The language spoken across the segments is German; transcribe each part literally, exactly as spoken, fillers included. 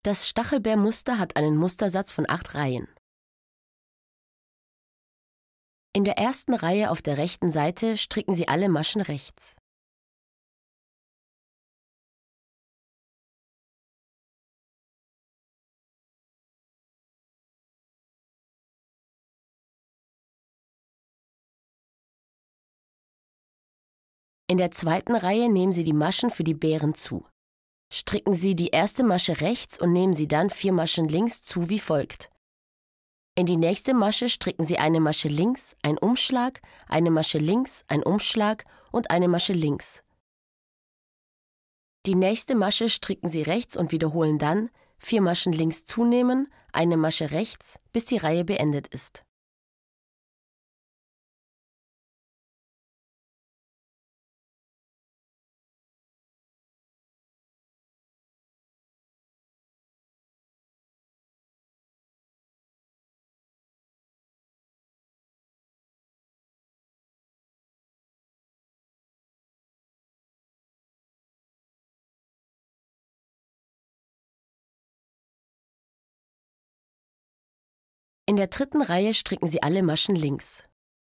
Das Stachelbeermuster hat einen Mustersatz von acht Reihen. In der ersten Reihe auf der rechten Seite stricken Sie alle Maschen rechts. In der zweiten Reihe nehmen Sie die Maschen für die Beeren zu. Stricken Sie die erste Masche rechts und nehmen Sie dann vier Maschen links zu wie folgt. In die nächste Masche stricken Sie eine Masche links, ein Umschlag, eine Masche links, ein Umschlag und eine Masche links. Die nächste Masche stricken Sie rechts und wiederholen dann vier Maschen links zunehmen, eine Masche rechts, bis die Reihe beendet ist. In der dritten Reihe stricken Sie alle Maschen links.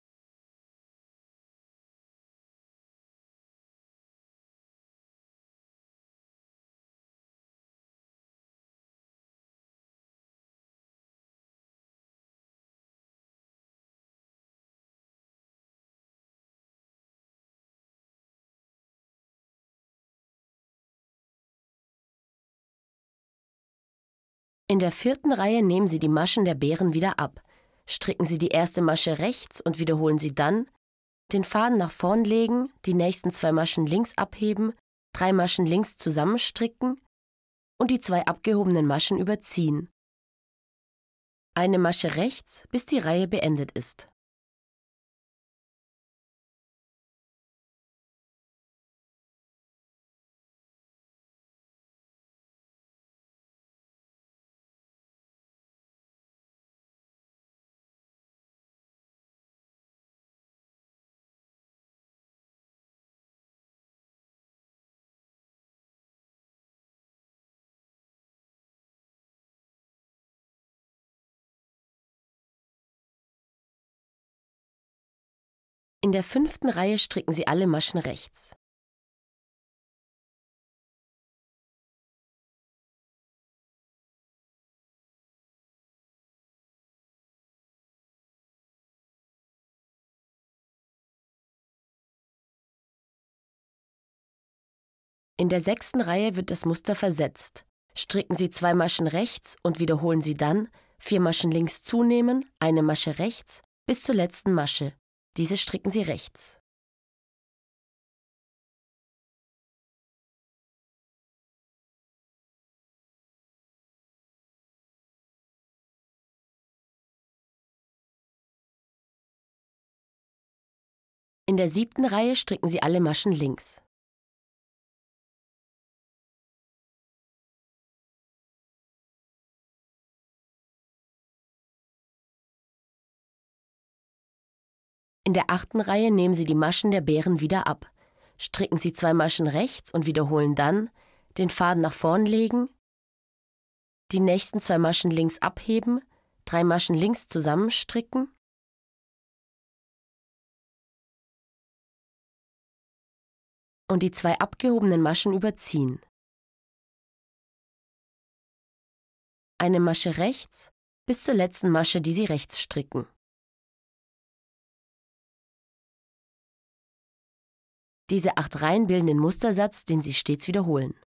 In der vierten Reihe nehmen Sie die Maschen der Beeren wieder ab. Stricken Sie die erste Masche rechts und wiederholen Sie dann, den Faden nach vorn legen, die nächsten zwei Maschen links abheben, drei Maschen links zusammenstricken und die zwei abgehobenen Maschen überziehen. Eine Masche rechts, bis die Reihe beendet ist. In der fünften Reihe stricken Sie alle Maschen rechts. In der sechsten Reihe wird das Muster versetzt. Stricken Sie zwei Maschen rechts und wiederholen Sie dann vier Maschen links zunehmen, eine Masche rechts, bis zur letzten Masche. Diese stricken Sie rechts. In der siebten Reihe stricken Sie alle Maschen links. In der achten Reihe nehmen Sie die Maschen der Beeren wieder ab. Stricken Sie zwei Maschen rechts und wiederholen dann, den Faden nach vorn legen, die nächsten zwei Maschen links abheben, drei Maschen links zusammenstricken und die zwei abgehobenen Maschen überziehen. Eine Masche rechts bis zur letzten Masche, die Sie rechts stricken. Diese acht Reihen bilden den Mustersatz, den Sie stets wiederholen.